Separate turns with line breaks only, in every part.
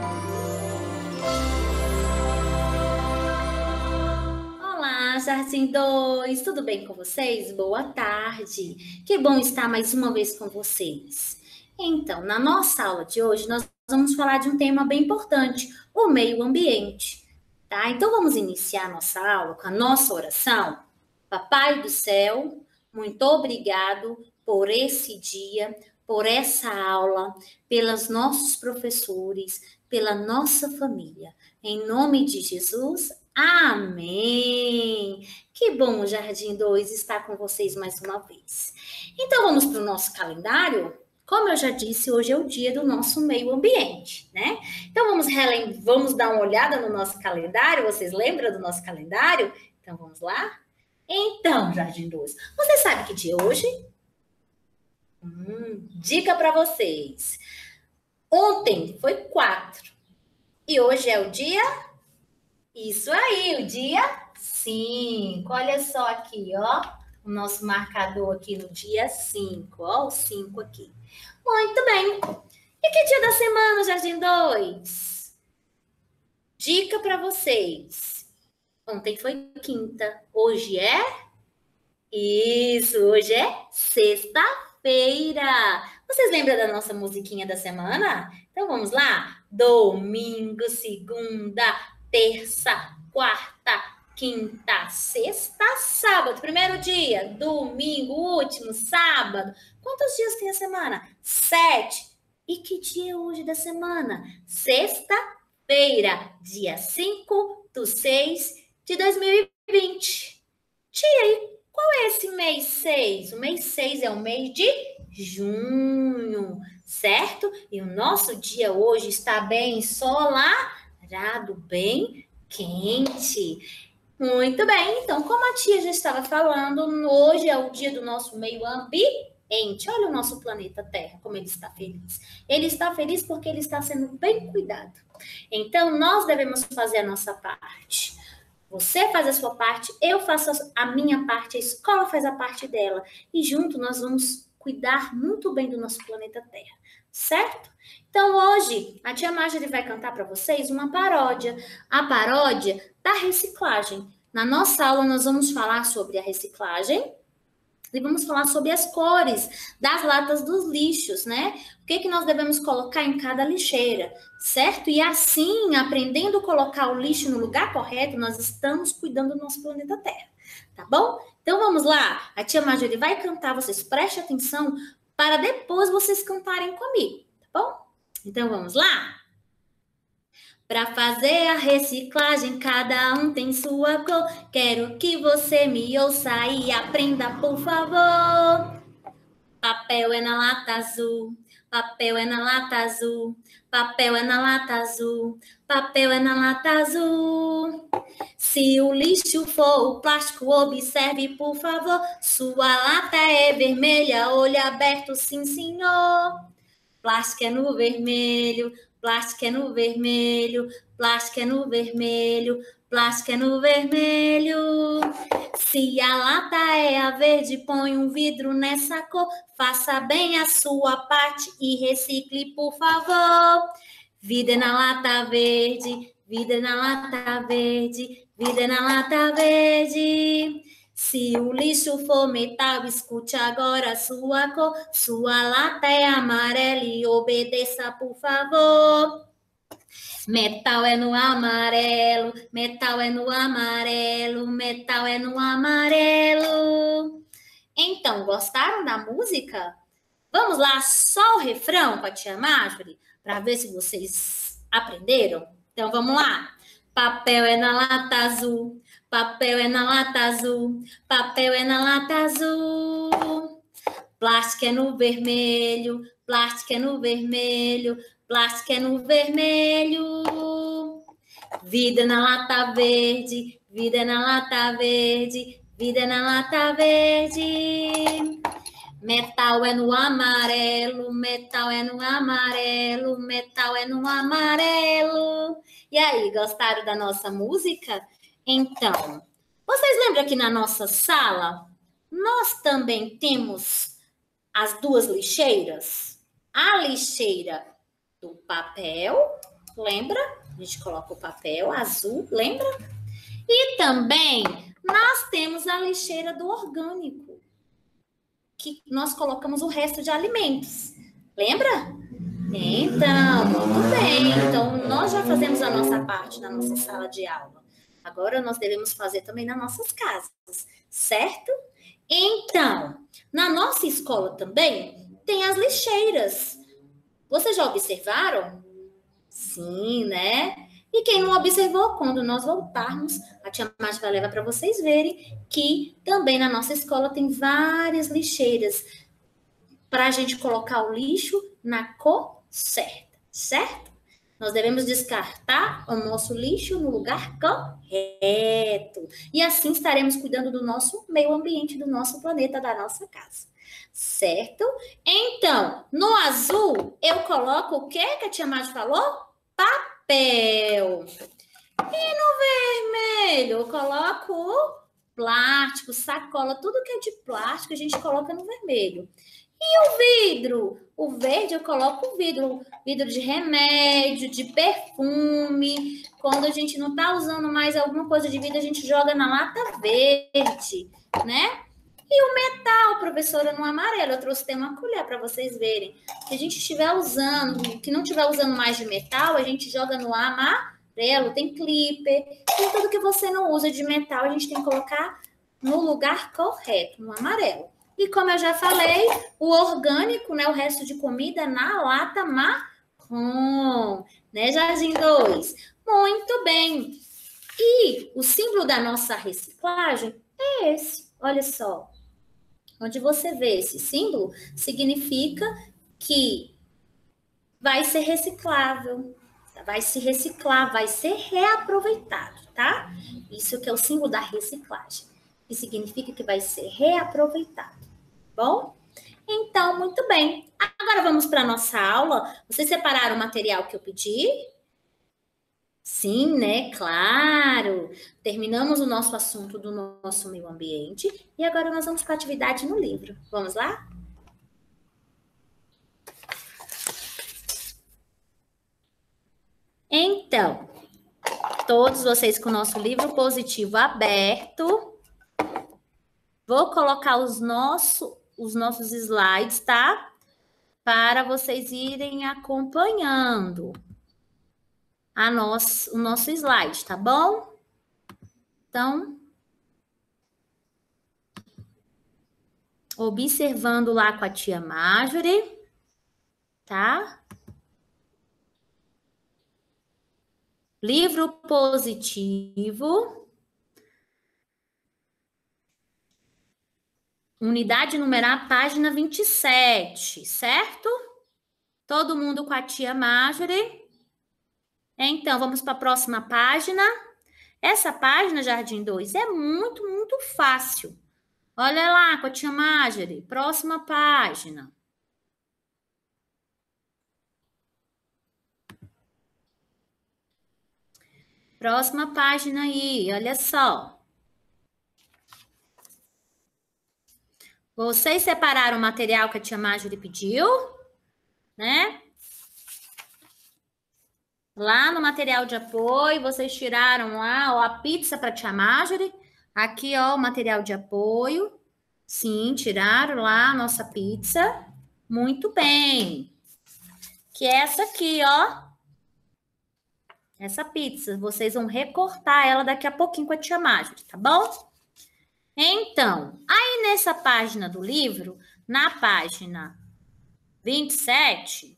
Olá, Jardim 2, tudo bem com vocês? Boa tarde. Que bom estar mais uma vez com vocês. Então, na nossa aula de hoje, nós vamos falar de um tema bem importante, o meio ambiente, tá? Então, vamos iniciar a nossa aula com a nossa oração. Papai do céu, muito obrigado por esse dia, por essa aula, pelos nossos professores, pela nossa família. Em nome de Jesus, amém! Que bom, Jardim 2, estar com vocês mais uma vez. Então, vamos para o nosso calendário? Como eu já disse, hoje é o dia do nosso meio ambiente, né? Então, vamos dar uma olhada no nosso calendário. Vocês lembram do nosso calendário? Então, vamos lá? Então, Jardim 2, você sabe que dia é hoje? Dica para vocês. Ontem foi 4 e hoje é o dia? Isso aí, o dia 5. Olha só aqui, ó, o nosso marcador aqui no dia 5, ó, o 5 aqui. Muito bem. E que dia da semana, Jardim 2? Dica para vocês. Ontem foi quinta, hoje é? Isso, hoje é sexta-feira. Vocês lembram da nossa musiquinha da semana? Então vamos lá? Domingo, segunda, terça, quarta, quinta, sexta, sábado. Primeiro dia, domingo, último, sábado. Quantos dias tem a semana? 7. E que dia é hoje da semana? Sexta-feira, dia 5/6/2020. Tia, e qual é esse mês 6? O mês 6 é o mês de junho, certo? E o nosso dia hoje está bem ensolarado, bem quente. Muito bem, então, como a tia já estava falando, hoje é o dia do nosso meio ambiente. Olha o nosso planeta Terra, como ele está feliz. Ele está feliz porque ele está sendo bem cuidado. Então, nós devemos fazer a nossa parte. Você faz a sua parte, eu faço a minha parte, a escola faz a parte dela. E junto nós vamos cuidar muito bem do nosso planeta Terra, certo? Então hoje a tia Marjorie vai cantar para vocês uma paródia. A paródia da reciclagem. Na nossa aula nós vamos falar sobre a reciclagem e vamos falar sobre as cores das latas dos lixos, né? O que nós devemos colocar em cada lixeira, certo? E assim, aprendendo a colocar o lixo no lugar correto, nós estamos cuidando do nosso planeta Terra, tá bom? Então vamos lá, a tia Marjorie vai cantar, vocês prestem atenção para depois vocês cantarem comigo, tá bom? Então vamos lá? Para fazer a reciclagem, cada um tem sua cor. Quero que você me ouça e aprenda, por favor. Papel é na lata azul, papel é na lata azul, papel é na lata azul, papel é na lata azul. Se o lixo for o plástico, observe, por favor. Sua lata é vermelha, olho aberto, sim, senhor. Plástico é no vermelho, plástico é no vermelho, plástico é no vermelho, plástico é no vermelho. Se a lata é a verde, põe um vidro nessa cor. Faça bem a sua parte e recicle, por favor. Vida na lata verde, vida na lata verde, vida na lata verde. Se o lixo for metal, escute agora a sua cor. Sua lata é amarela e obedeça, por favor. Metal é no amarelo, metal é no amarelo, metal é no amarelo. Então, gostaram da música? Vamos lá, só o refrão com a tia Marjorie, para ver se vocês aprenderam? Então, vamos lá. Papel é na lata azul, papel é na lata azul, papel é na lata azul. Plástico é no vermelho, plástico é no vermelho, plástico é no vermelho. Vida na lata verde, vida na lata verde, vida na lata verde. Metal é no amarelo, metal é no amarelo, metal é no amarelo. E aí, gostaram da nossa música? Então, vocês lembram que na nossa sala nós também temos as duas lixeiras? A lixeira do papel lembra? A gente coloca o papel azul, lembra? E também nós temos a lixeira do orgânico, que nós colocamos o resto de alimentos. Lembra? Então, muito bem. Então, nós já fazemos a nossa parte na nossa sala de aula. Agora, nós devemos fazer também nas nossas casas, certo? Então, na nossa escola também tem as lixeiras. Vocês já observaram? Sim, né? E quem não observou, quando nós voltarmos, a tia Márcia vai levar para vocês verem que também na nossa escola tem várias lixeiras para a gente colocar o lixo na cor certa, certo? Nós devemos descartar o nosso lixo no lugar correto. E assim estaremos cuidando do nosso meio ambiente, do nosso planeta, da nossa casa. Certo? Então, no azul, eu coloco o que a tia Márcia falou? Papel. E no vermelho, eu coloco plástico, sacola, tudo que é de plástico a gente coloca no vermelho. E o vidro? O verde eu coloco o vidro de remédio, de perfume. Quando a gente não está usando mais alguma coisa de vidro, a gente joga na lata verde, né? E o metal, professora, no amarelo. Eu trouxe até uma colher para vocês verem. Se a gente estiver usando, que não estiver usando mais de metal, a gente joga no amarelo. Tem clipper, tem tudo que você não usa de metal, a gente tem que colocar no lugar correto, no amarelo. E como eu já falei, o orgânico, né, o resto de comida na lata marrom, né, Jardim 2? Muito bem. E o símbolo da nossa reciclagem é esse, olha só. Onde você vê esse símbolo, significa que vai ser reciclável, vai se reciclar, vai ser reaproveitado, tá? Isso que é o símbolo da reciclagem, que significa que vai ser reaproveitado. Bom? Então, muito bem. Agora vamos para a nossa aula. Vocês separaram o material que eu pedi? Sim, né? Claro. Terminamos o nosso assunto do nosso meio ambiente e agora nós vamos para a atividade no livro. Vamos lá? Então, todos vocês com o nosso livro positivo aberto. Vou colocar os nossos slides, tá? Para vocês irem acompanhando o nosso slide, tá bom? Então, observando lá com a tia Marjorie, tá? Livro positivo. Unidade numerar, página 27, certo? Todo mundo com a tia Marjorie. Então, vamos para a próxima página. Essa página, Jardim 2, é muito, muito fácil. Olha lá com a tia Marjorie. Próxima página. Próxima página aí, olha só. Vocês separaram o material que a tia Marjorie pediu, né? Lá no material de apoio, vocês tiraram lá, ó, a pizza para a tia Marjorie. Aqui, ó, o material de apoio. Sim, tiraram lá a nossa pizza. Muito bem. Que é essa aqui, ó. Essa pizza. Vocês vão recortar ela daqui a pouquinho com a tia Marjorie, tá bom? Então, aí nessa página do livro, na página 27,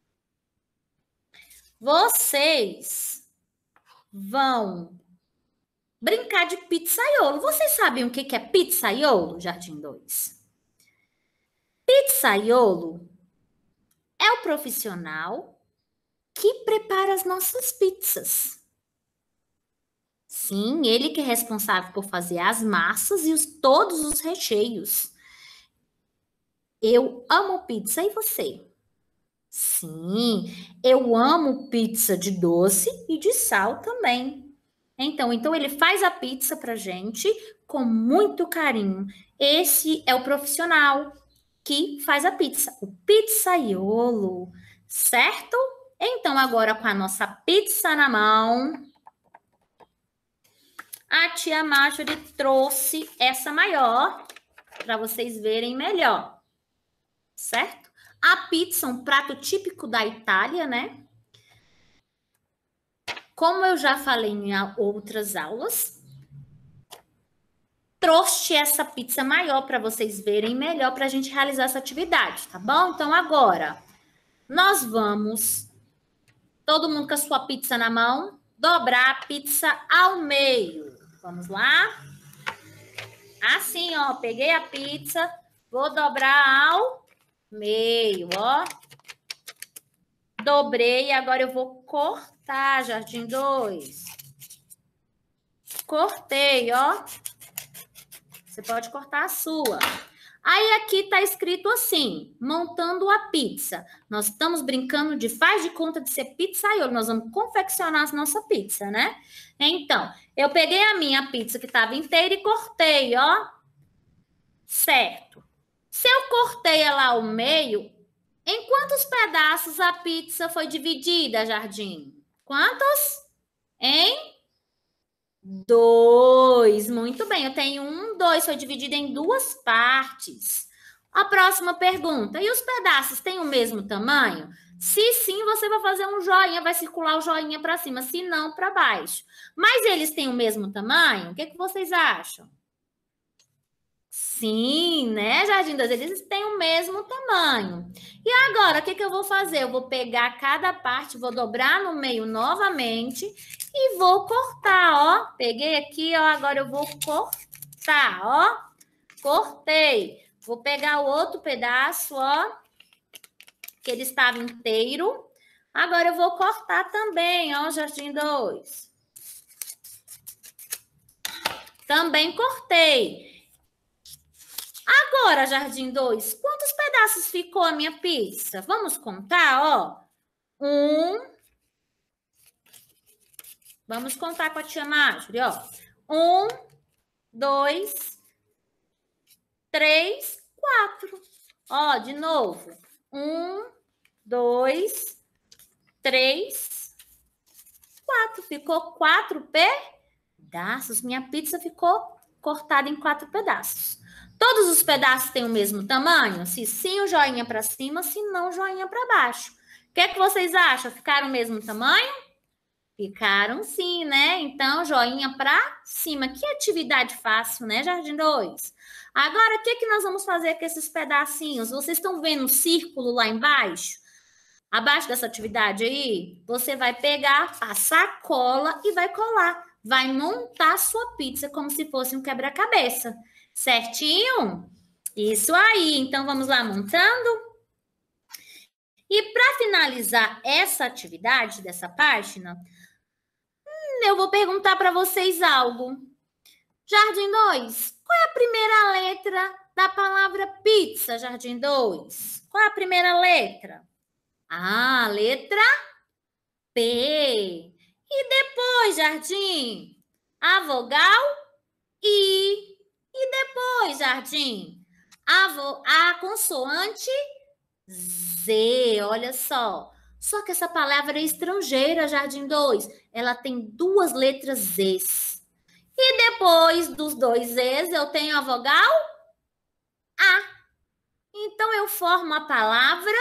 vocês vão brincar de pizzaiolo. Vocês sabem o que é pizzaiolo, Jardim 2? Pizzaiolo é o profissional que prepara as nossas pizzas. Sim, ele que é responsável por fazer as massas e todos os recheios. Eu amo pizza, e você? Sim, eu amo pizza de doce e de sal também. Então ele faz a pizza pra gente com muito carinho. Esse é o profissional que faz a pizza, o pizzaiolo, certo? Então, Então, agora com a nossa pizza na mão, a tia Marjorie trouxe essa maior para vocês verem melhor, certo? A pizza é um prato típico da Itália, né? Como eu já falei em outras aulas, trouxe essa pizza maior para vocês verem melhor para a gente realizar essa atividade, tá bom? Então, agora, nós vamos, todo mundo com a sua pizza na mão, dobrar a pizza ao meio. Vamos lá? Assim, ó, peguei a pizza, vou dobrar ao meio, ó. Dobrei, agora eu vou cortar, Jardim 2. Cortei, ó. Você pode cortar a sua. Aí aqui tá escrito assim, montando a pizza. Nós estamos brincando de faz de conta de ser pizzaiolo. Nós vamos confeccionar a nossa pizza, né? Então, eu peguei a minha pizza que estava inteira e cortei, ó. Certo. Se eu cortei ela ao meio, em quantos pedaços a pizza foi dividida, Jardim? Quantos? Em 2. Muito bem, eu tenho 1, 2, foi dividida em 2 partes. A próxima pergunta, e os pedaços têm o mesmo tamanho? Se sim, você vai fazer um joinha, vai circular o joinha para cima, se não, para baixo. Mas eles têm o mesmo tamanho? O que vocês acham? Sim, né, Jardim 2? Eles têm o mesmo tamanho. E agora, o que eu vou fazer? Eu vou pegar cada parte, vou dobrar no meio novamente e vou cortar, ó. Peguei aqui, ó, agora eu vou cortar, ó. Cortei. Vou pegar o outro pedaço, ó, que ele estava inteiro. Agora eu vou cortar também, ó, Jardim 2. Também cortei. Agora, Jardim 2, quantos pedaços ficou a minha pizza? Vamos contar, ó. 1. Vamos contar com a tia Marjorie, ó. 1, 2, 3, 4. Ó, de novo. 1, 2, 3, 4. Ficou 4 pedaços. Minha pizza ficou cortada em 4 pedaços. Todos os pedaços têm o mesmo tamanho? Se sim, o joinha para cima, se não, o joinha para baixo. O que vocês acham? Ficaram o mesmo tamanho? Ficaram sim, né? Então, joinha para cima. Que atividade fácil, né, Jardim 2? Agora, o que nós vamos fazer com esses pedacinhos? Vocês estão vendo o círculo lá embaixo? Abaixo dessa atividade aí, você vai pegar, passar cola e vai colar. Vai montar a sua pizza como se fosse um quebra-cabeça. Certinho? Isso aí. Então, vamos lá montando. E para finalizar essa atividade dessa página, eu vou perguntar para vocês algo. Jardim 2, qual é a primeira letra da palavra pizza, Jardim 2? Qual é a primeira letra? Ah, letra P. E depois, Jardim? A vogal I. E depois, Jardim? A consoante Z. Olha só. Só que essa palavra é estrangeira, Jardim 2. Ela tem 2 letras Zs. E depois dos 2 Zs, eu tenho a vogal A. Então, eu formo a palavra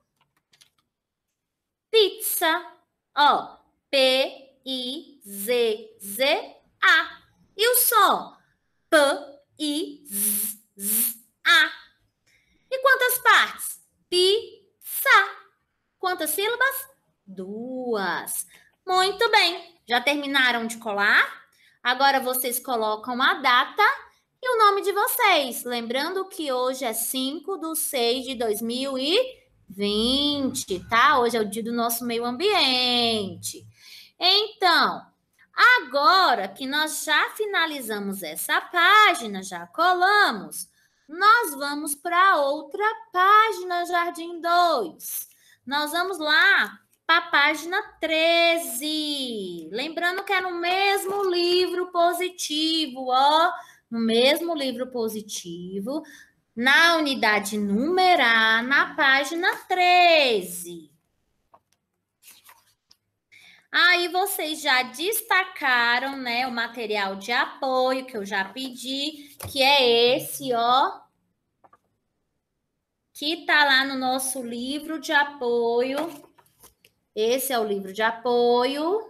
pizza. Ó, P-I-Z-Z-A. E o som? P-I-Z-Z-A. E quantas partes? Pizza. Quantas sílabas? 2. Muito bem. Já terminaram de colar? Agora vocês colocam a data e o nome de vocês. Lembrando que hoje é 5/6/2020, tá? Hoje é o dia do nosso meio ambiente. Então, agora que nós já finalizamos essa página, já colamos, nós vamos para outra página, Jardim 2. Nós vamos lá para a página 13. Lembrando que é no mesmo livro positivo, ó. No mesmo livro positivo, na unidade numerar, na página 13. Aí vocês já destacaram, né, o material de apoio que eu já pedi, que é esse, ó, que tá lá no nosso livro de apoio. Esse é o livro de apoio.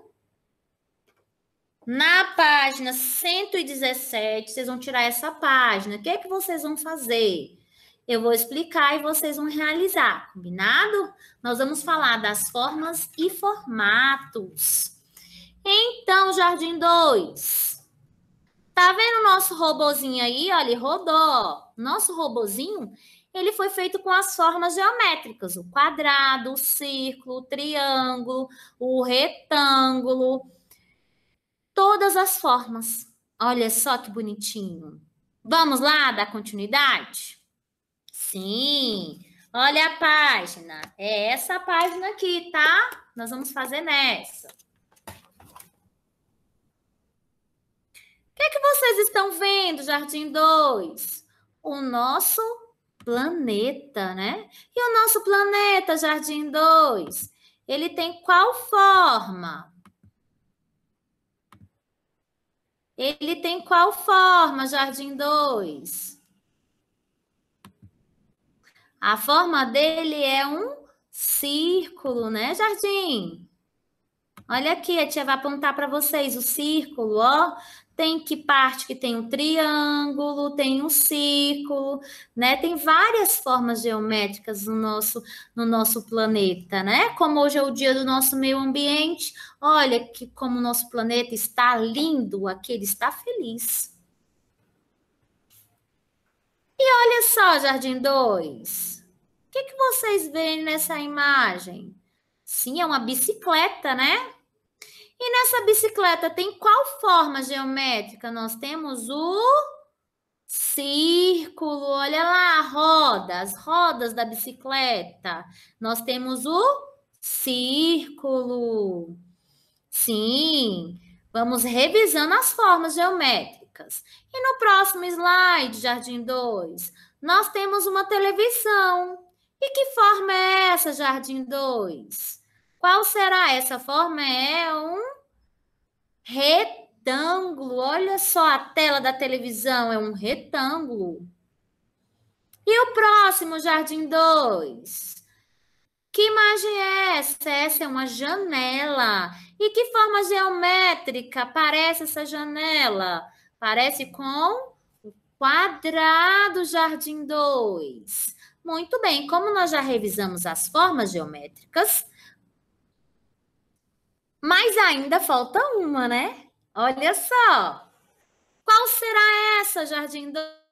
Na página 117, vocês vão tirar essa página. O que é que vocês vão fazer? Eu vou explicar e vocês vão realizar, combinado? Nós vamos falar das formas e formatos. Então, Jardim 2, tá vendo o nosso robozinho aí? Olha, ele rodou. Nosso robozinho, ele foi feito com as formas geométricas, o quadrado, o círculo, o triângulo, o retângulo, todas as formas. Olha só que bonitinho. Vamos lá dar continuidade? Sim. Olha a página. É essa página aqui, tá? Nós vamos fazer nessa. O que é que vocês estão vendo, Jardim 2? O nosso planeta, né? E o nosso planeta, Jardim 2, ele tem qual forma? Ele tem qual forma, Jardim 2? A forma dele é um círculo, né, Jardim? Olha aqui, a tia vai apontar para vocês o círculo, ó. Tem que parte que tem um triângulo, tem um círculo, né? Tem várias formas geométricas no nosso planeta, né? Como hoje é o dia do nosso meio ambiente, olha que como o nosso planeta está lindo, aqui ele está feliz. E olha só, Jardim 2, o que vocês veem nessa imagem? Sim, é uma bicicleta, né? E nessa bicicleta tem qual forma geométrica? Nós temos o círculo, olha lá, as rodas da bicicleta. Nós temos o círculo. Sim, vamos revisando as formas geométricas. E no próximo slide, Jardim 2, nós temos uma televisão. E que forma é essa, Jardim 2? Qual será? Essa forma é um retângulo. Olha só, a tela da televisão é um retângulo. E o próximo, Jardim 2? Que imagem é essa? Essa é uma janela. E que forma geométrica parece essa janela? Parece com o quadrado, Jardim 2. Muito bem, como nós já revisamos as formas geométricas, mas ainda falta uma, né? Olha só. Qual será essa, Jardim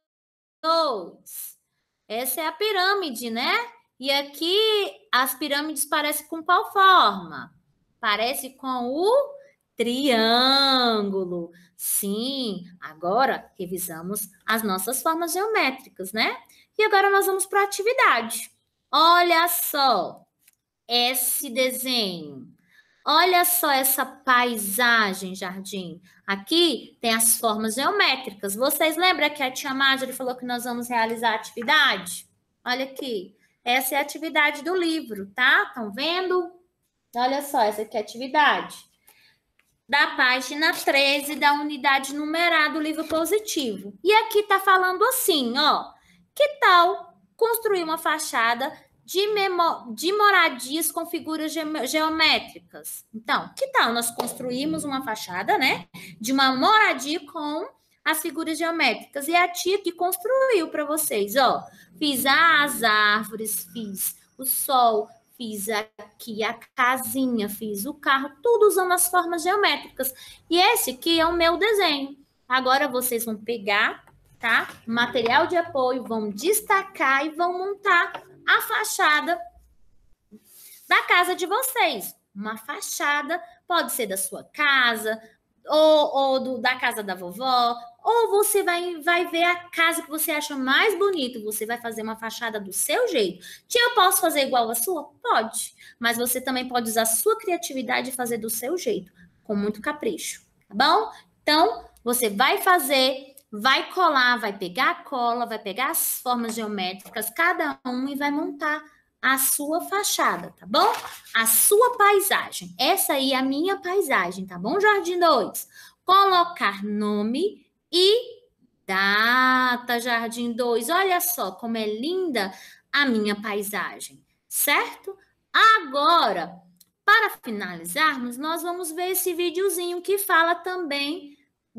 2? Essa é a pirâmide, né? E aqui as pirâmides parecem com qual forma? Parece com o triângulo. Sim, agora revisamos as nossas formas geométricas, né? E agora nós vamos para a atividade. Olha só esse desenho. Olha só essa paisagem, Jardim. Aqui tem as formas geométricas. Vocês lembram que a tia Marjorie falou que nós vamos realizar a atividade? Olha aqui. Essa é a atividade do livro, tá? Estão vendo? Olha só, essa aqui é a atividade. Da página 13 da unidade numerada do livro positivo. E aqui tá falando assim, ó. Que tal construir uma fachada de moradias com figuras geométricas? Então, que tal nós construirmos uma fachada, né? De uma moradia com as figuras geométricas. E a tia que construiu para vocês, ó. Fiz as árvores, fiz o sol, fiz aqui a casinha, fiz o carro, tudo usando as formas geométricas. E esse aqui é o meu desenho. Agora vocês vão pegar, tá? Material de apoio, vão destacar e vão montar a fachada da casa de vocês. Uma fachada pode ser da sua casa, ou da casa da vovó, ou você vai ver a casa que você acha mais bonita, você vai fazer uma fachada do seu jeito. Tia, eu posso fazer igual a sua? Pode, mas você também pode usar a sua criatividade e fazer do seu jeito, com muito capricho, tá bom? Então, você vai fazer, vai colar, vai pegar a cola, vai pegar as formas geométricas, cada um, e vai montar a sua fachada, tá bom? A sua paisagem. Essa aí é a minha paisagem, tá bom, Jardim 2? Colocar nome e data, Jardim 2. Olha só como é linda a minha paisagem, certo? Agora, para finalizarmos, nós vamos ver esse videozinho que fala também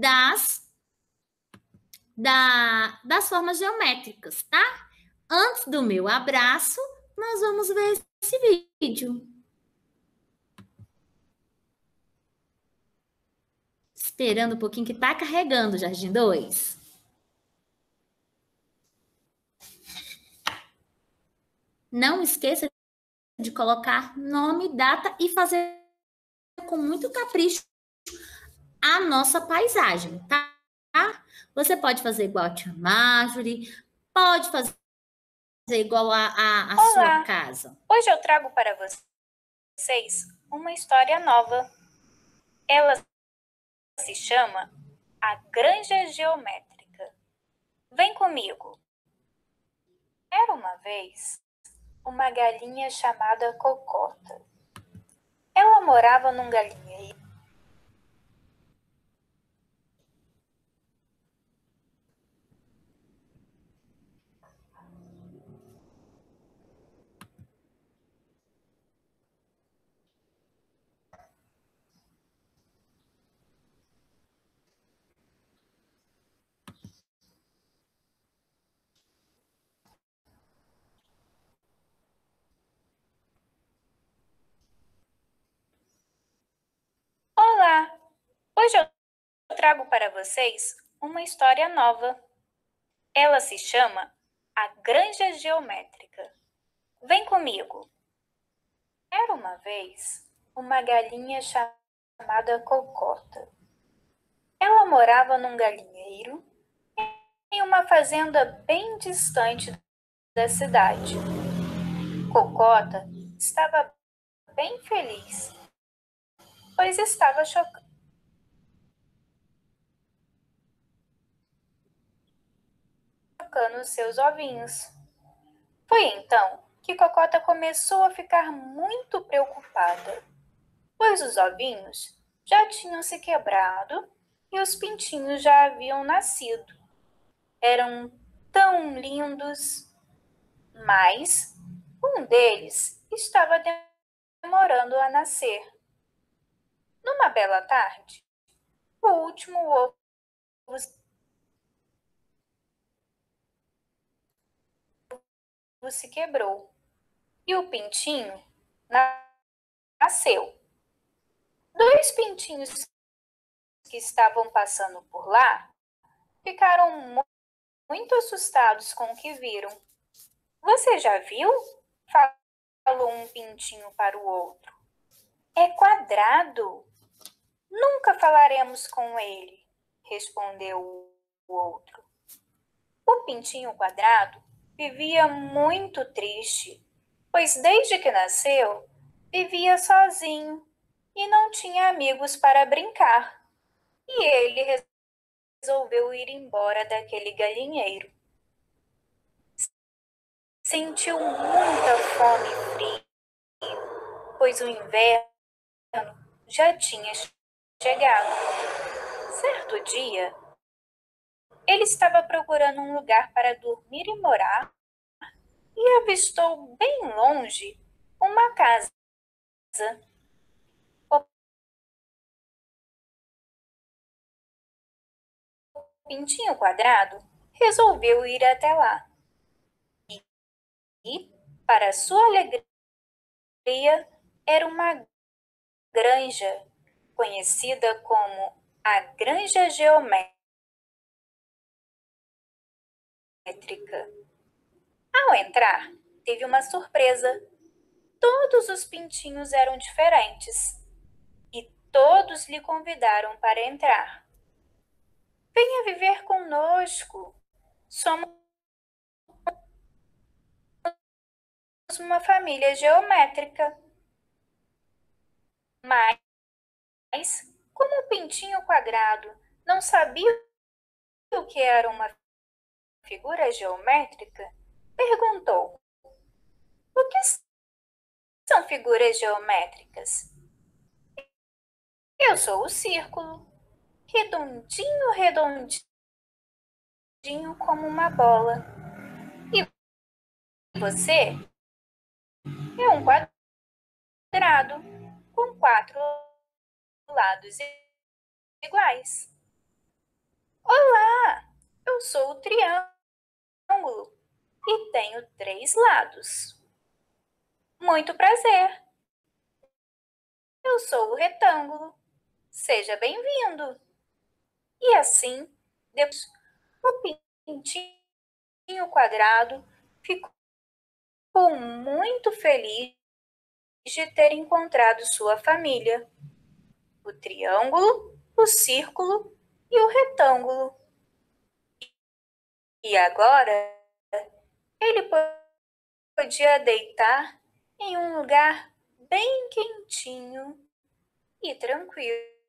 das formas geométricas, tá? Antes do meu abraço, nós vamos ver esse vídeo. Esperando um pouquinho que tá carregando, Jardim 2. Não esqueça de colocar nome, data e fazer com muito capricho a nossa paisagem, tá? Você pode fazer igual a tia Marjorie, pode fazer igual a sua casa.
Hoje eu trago para vocês uma história nova. Ela se chama A Granja Geométrica. Vem comigo. Era uma vez uma galinha chamada Cocota. Ela morava num galinheiro. Olá! Hoje eu trago para vocês uma história nova. Ela se chama A Granja Geométrica. Vem comigo. Era uma vez uma galinha chamada Cocota. Ela morava num galinheiro em uma fazenda bem distante da cidade. Cocota estava bem feliz, pois estava chocando seus ovinhos. Foi então que Cocota começou a ficar muito preocupada, pois os ovinhos já tinham se quebrado e os pintinhos já haviam nascido. Eram tão lindos, mas um deles estava demorando a nascer. Numa bela tarde, o último ovo se quebrou e o pintinho nasceu. Dois pintinhos que estavam passando por lá ficaram muito assustados com o que viram. Você já viu? Falou um pintinho para o outro. É quadrado. Nunca falaremos com ele, respondeu o outro. O pintinho quadrado vivia muito triste, pois desde que nasceu, vivia sozinho e não tinha amigos para brincar. E ele resolveu ir embora daquele galinheiro. Sentiu muita fome e frio, pois o inverno já tinha chegado. Certo dia, ele estava procurando um lugar para dormir e morar e avistou bem longe uma casa. O pintinho quadrado resolveu ir até lá e, para sua alegria, era uma granja conhecida como a Granja Geométrica. Ao entrar, teve uma surpresa. Todos os pintinhos eram diferentes e todos lhe convidaram para entrar. Venha viver conosco. Somos uma família geométrica. Mas, como o pintinho quadrado não sabia o que era uma figura geométrica, perguntou: O que são figuras geométricas? Eu sou o círculo, redondinho, redondinho como uma bola. E você é um quadrado com 4 lados iguais. Olá, eu sou o triângulo e tenho 3 lados. Muito prazer. Eu sou o retângulo. Seja bem-vindo. E assim, depois, o pintinho quadrado ficou muito feliz de ter encontrado sua família. O triângulo, o círculo e o retângulo. E agora ele podia deitar em um lugar bem quentinho e tranquilo.